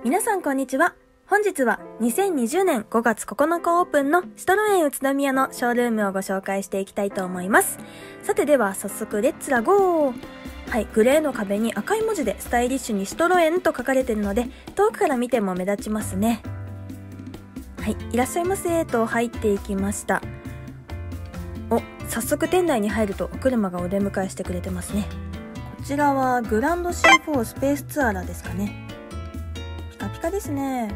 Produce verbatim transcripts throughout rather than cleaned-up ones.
皆さんこんにちは。本日はにせんにじゅうねんごがつここのかオープンのシトロエン宇都宮のショールームをご紹介していきたいと思います。さてでは早速レッツラゴー。はい、グレーの壁に赤い文字でスタイリッシュにシトロエンと書かれているので、遠くから見ても目立ちますね。はい、いらっしゃいませと入っていきました。お、早速店内に入るとお車がお出迎えしてくれてますね。こちらはグランド シーフォー スペースツアラですかね。ピカピカですね。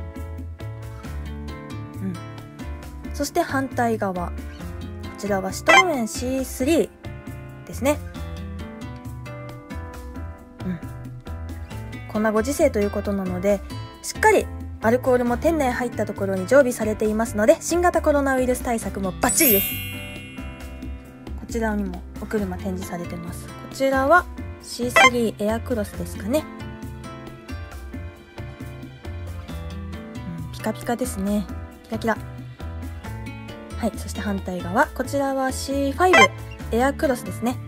うん。そして反対側、こちらはシトロエン シースリー ですね。うん。こんなご時世ということなので、しっかりアルコールも店内入ったところに常備されていますので、新型コロナウイルス対策もバッチリです。こちらにもお車展示されてます。こちらは シースリー エアクロスですかね。うん、ピカピカですね。キラキラ。はい、そして反対側、こちらは シーファイブ エアクロスですね。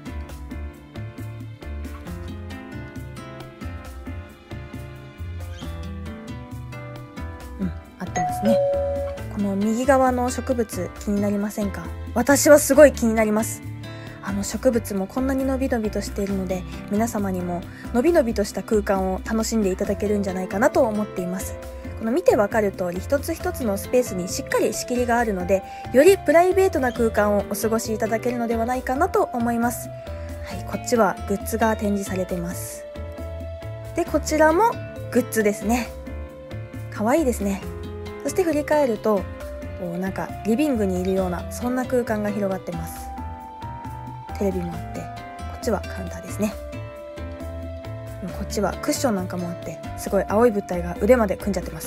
うん、合ってますね。この右側の植物気になりませんか？私はすごい気になります。あの植物もこんなに伸び伸びとしているので、皆様にも伸び伸びとした空間を楽しんでいただけるんじゃないかなと思っています。この見てわかる通り、一つ一つのスペースにしっかり仕切りがあるので、よりプライベートな空間をお過ごしいただけるのではないかなと思います。はい、こっちはグッズが展示されています。で、こちらもグッズですね。かわいいですね。そして振り返ると、なんかリビングにいるようなそんな空間が広がってます。テレビもあって、こっちはカウンターですね。こっちはクッションなんかもあって、すごい青い物体が腕まで組んじゃってます。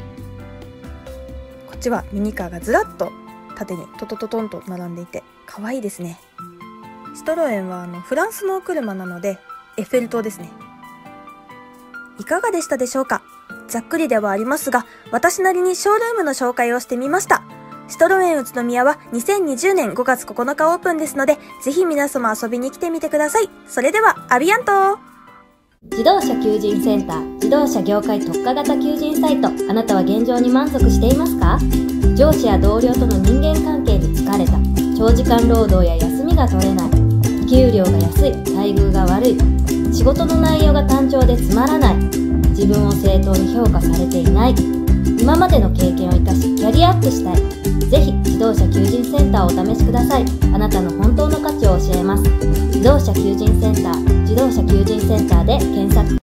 こっちはミニカーがずらっと縦にトトトトンと並んでいて可愛いですね。シトロエンはあのフランスのお車なのでエッフェル塔ですね。いかがでしたでしょうか？ざっくりではありますが、私なりにショールームの紹介をしてみました。シトロエン宇都宮はにせんにじゅうねんごがつここのかオープンですので、ぜひ皆様遊びに来てみてください。それでは、アビアント。 自動車求人センター、自動車業界特化型求人サイト。あなたは現状に満足していますか？上司や同僚との人間関係に疲れた。長時間労働や休みが取れない。給料が安い、待遇が悪い。仕事の内容が単調でつまらない。自分を正当に評価されていない。今までの経験を生かしキャリアアップしたい。ぜひ自動車求人センターをお試しください。あなたの本当の価値を教えます。自動車求人センター、自動車求人センターで検索。